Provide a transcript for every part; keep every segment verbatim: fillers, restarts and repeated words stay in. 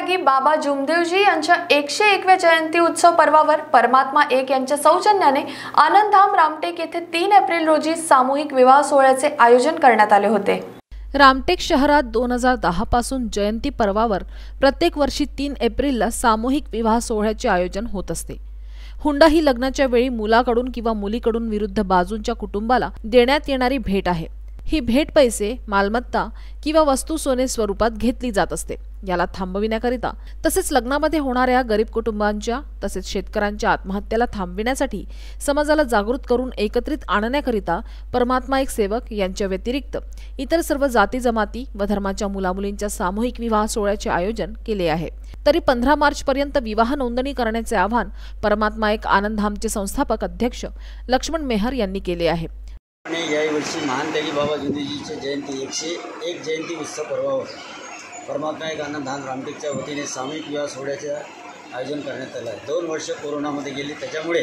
त्यागी बाबा जुमदेवजी यांच्या एकशे एकव्या जयंती उत्सव पर्वावर परमात्मा एक यांच्या सौजन्याने आनंदधाम रामटेक येथे तीन एप्रिल रोजी सामूहिक विवाह सोहळ्याचे आयोजन करण्यात आले होते। रामटेक शहरात दोन हजार दहा पासून जयंती पर्वावर प्रत्येक वर्षी तीन एप्रिलला सामूहिक विवाह सोहळ्याचे आयोजन होत असते। हुंडा ही लग्नाच्या वेळी मुलाकडून किंवा मुलीकडून विरुद्ध बाजूंच्या कुटुंबाला देण्यात येणारी भेट आहे। ही भेट पैसे, मालमत्ता किंवा वस्तू सोने स्वरूपात घेतली जात असते। याला थांबविण्याकरिता तसेच लग्नामध्ये होणाऱ्या गरीब कुटुंबांच्या तसेच शेतकऱ्यांच्या आत्महत्येला थांबविण्यासाठी समाजाला जागृत करून एकत्रित आणण्याकरिता परमात्मा एक सेवक यांच्या व्यतिरिक्त इतर सर्व जाती जमाती व धर्माच्या मुलामुलींच्या सामूहिक विवाह सोहळ्याचे आयोजन केले आहे। तरी पंधरा मार्च पर्यंत विवाह नोंदणी करण्याचे आवाहन परमात्मा एक आनंदधामचे संस्थापक अध्यक्ष लक्ष्मण मेहर यांनी केले आहे। आणि यावर्षी महान त्यागी बाबा जुमदेवजीची जयंती एकशे एक जयंती उत्सव पर्वावर परमात्मा एक आनंदधाम रामटेकच्या वतीने सामूहिक विवाह सोहळ्याचे आयोजन करण्यात आलं आहे। दोन वर्ष कोरोनामध्ये गेली, त्याच्यामुळे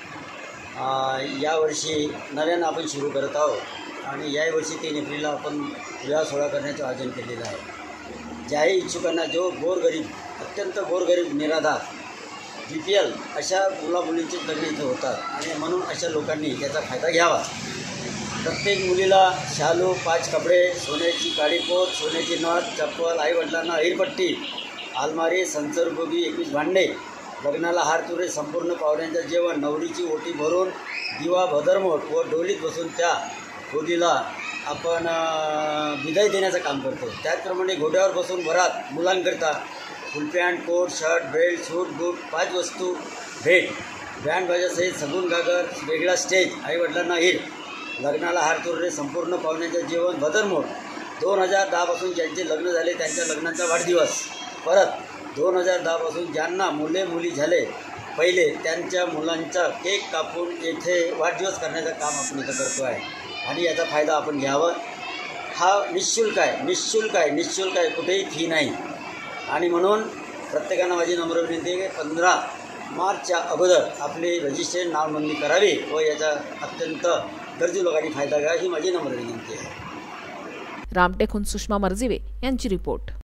यावर्षी नव्यानं आपण सुरू करत आहोत आणि यावर्षी तीन एप्रिलला आपण विवाह सोहळा करण्याचं आयोजन केलेलं आहे। ज्याही इच्छुकांना जो गोरगरीब, अत्यंत गोरगरीब, निराधार, बी पी एल अशा मुला मुलींचे लग्न इथं होतात आणि म्हणून अशा लोकांनी याचा फायदा घ्यावा। प्रत्येक मुलीला शालू, पाच कपडे, सोन्याची काडीपोत, सोन्याची नथ, चप्पल, आईवडिलांना अहिरपट्टी, अलमारी, संचरगोबी, एकवीस भांडे, लग्नाला हार तुरे, संपूर्ण पाहुण्यांचं जेवण, नवरीची ओटी भरून दिवा भदरमोट व डोलीत बसून त्या गोदीला आपण विदाई देण्याचं काम करतो। त्याचप्रमाणे घोड्यावर बसून वरात मुलांकरता full pant, coat, shirt, belt, suit, boot, पाच वस्तू भेट, बँड बाजासहित सगून गागर, वेगळा स्टेज, आईवडिलांना हिर, लग्नाला हार तुरे, संपूर्ण पाहुण्यांचं जेवण, भदरमोट। दोन हजार दहापासून ज्यांचे लग्न झाले त्यांच्या लग्नाचा वाढदिवस, परत दोन हजार दहापासून ज्यांना मुले मुली झाले पहिले त्यांच्या मुलांचा केक कापून येथे वाढदिवस करण्याचं काम आपण इथं करतो आहे आणि याचा फायदा आपण घ्यावा। हा निःशुल्क आहे, निःशुल्क आहे, निःशुल्क आहे, कुठेही फी नाही। आणि म्हणून प्रत्येकानं माझी नम्र विनंती आहे की पंधरा मार्चच्या अगोदर आपली रजिस्ट्रेशन नाव नोंदणी करावी व याचा अत्यंत गरजू लोकांनी फायदा घ्यावा ही माझी नम्र विनंती आहे। रामटेकहून सुषमा मर्जिवे यांची रिपोर्ट।